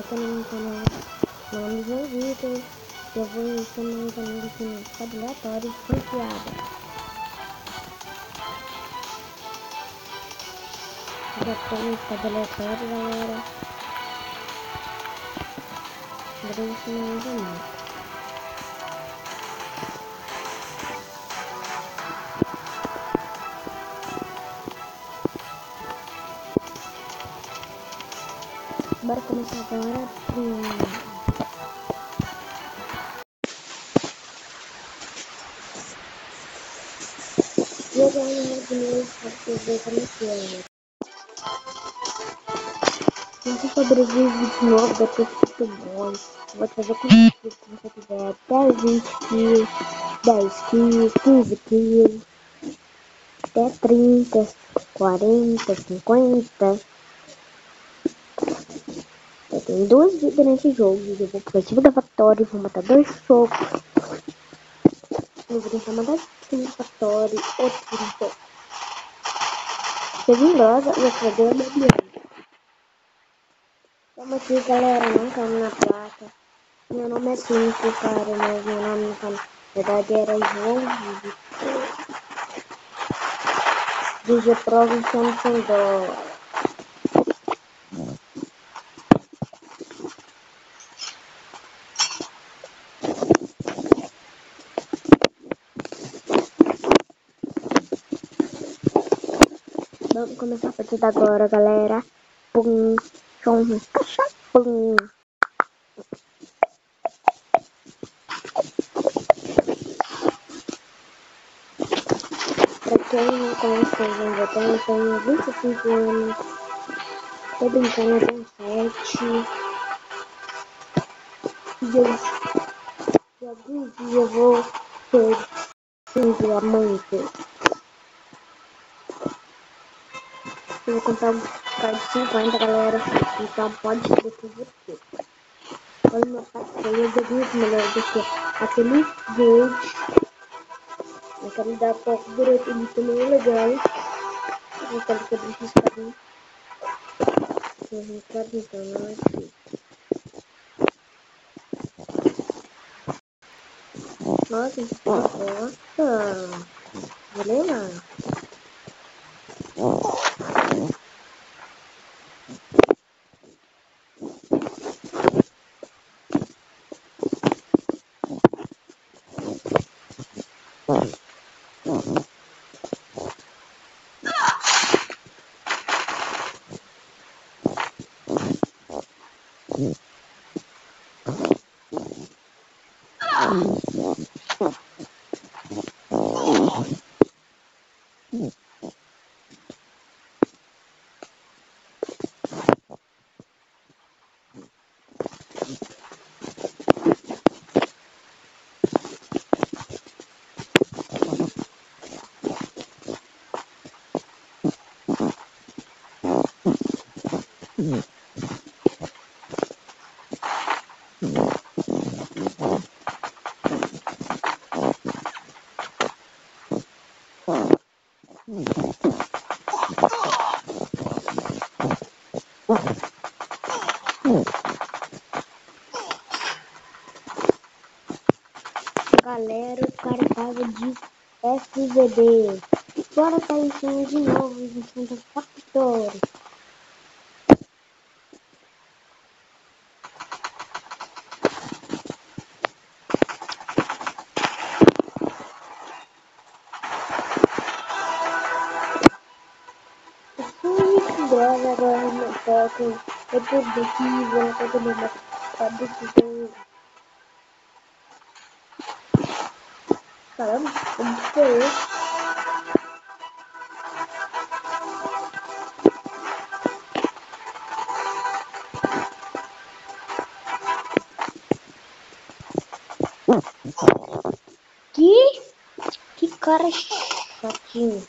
inscrito no meu canal. Meu nome é João Vitor. Eu vou ensinar um canal aqui no estado aleatório, franqueada. Já estou no estado aleatório, galera. Vou ensinar um canal. Bora começar agora. E eu ganho um dinheiro para ver como é que é. Se você sobrevive de novo, vai ter muito bom. Vou fazer quantos quilos que você quiser. Até 20 quilos, 10 quilos, 15 quilos, até 30, 40, 50. Eu tenho 2 vidas nesse jogo. Eu vou pro Segunda Factory, vou matar 2 socos. Eu vou tentar matar Segunda Factory, outro Segunda Factory. Ser vindosa e fazer a bobeira. Vamos aqui, galera, não estamos na placa. Meu nome é Cinco, cara, mas meu nome na verdade era João Vitor. DJ Prova Samsung Dó. Vamos começar a partir de agora, galera. Pum, chum, pum. Pra quem não conhece quem eu tenho 25 anos. Tô brincando, eu tenho 7. E algum dia eu vou ter um diamante. Eu vou comprar um card de 50, galera. Então pode ser que você. Olha meu passeio, eu muito melhor do que aquele verde. Eu quero dar pouco direito, ele também é legal. Eu quero que eu deixe esse carinho. Eu vou ficar brincando aqui. Nossa, isso gosta. Beleza? Galera, o cara tava de FVD. Bora sair em cima de novo em Segunda Factory. Dela agora no toque. Eu tô daqui, vou todo mundo pra decisão. Caramba, como foi isso? Que cara chatinho.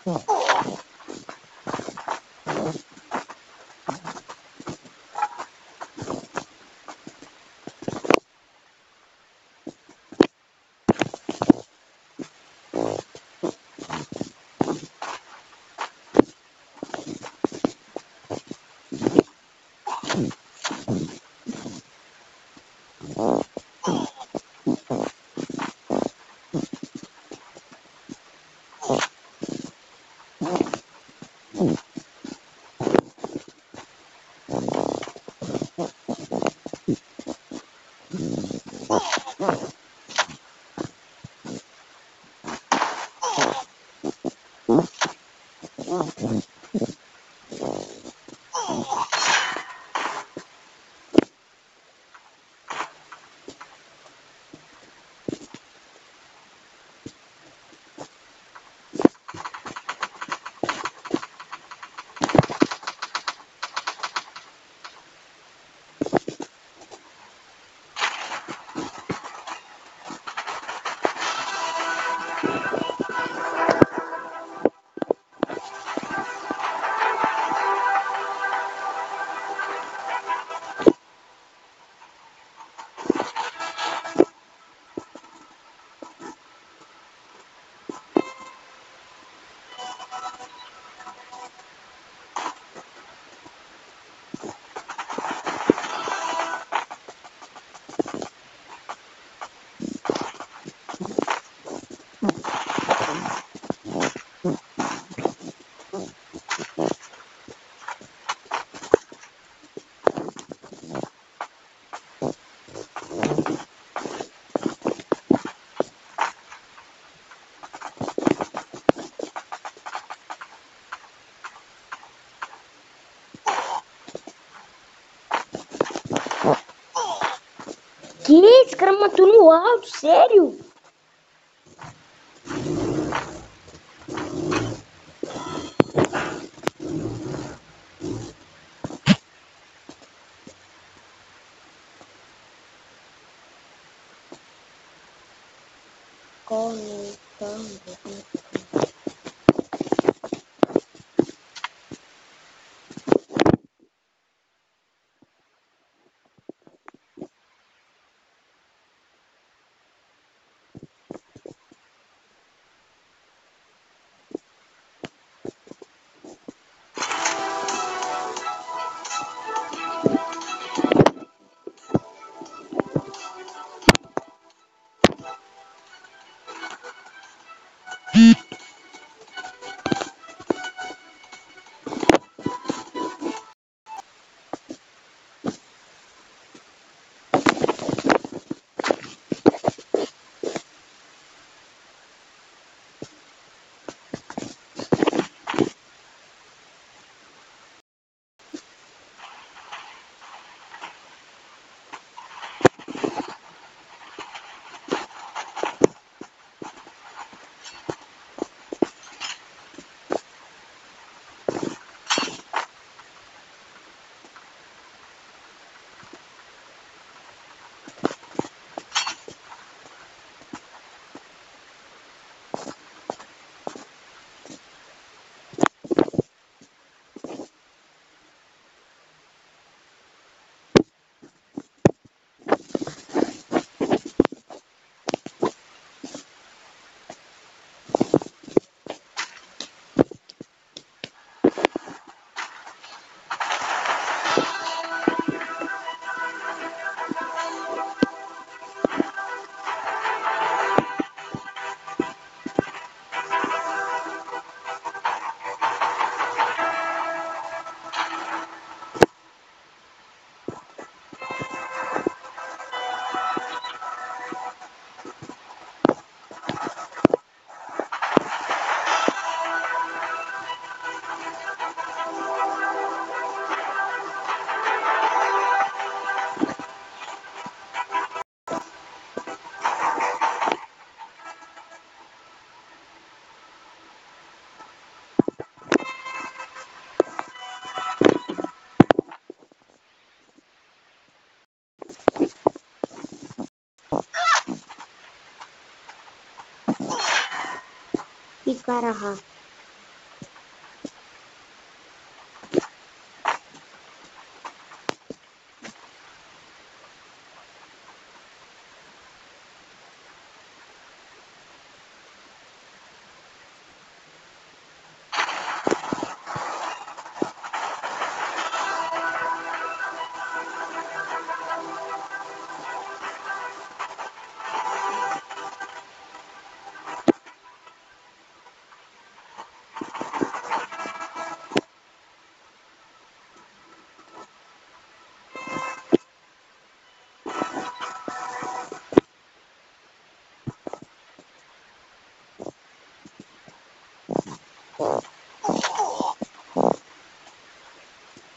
Que? Esse cara matou no alto, sério? Conectando. Que cara rápido.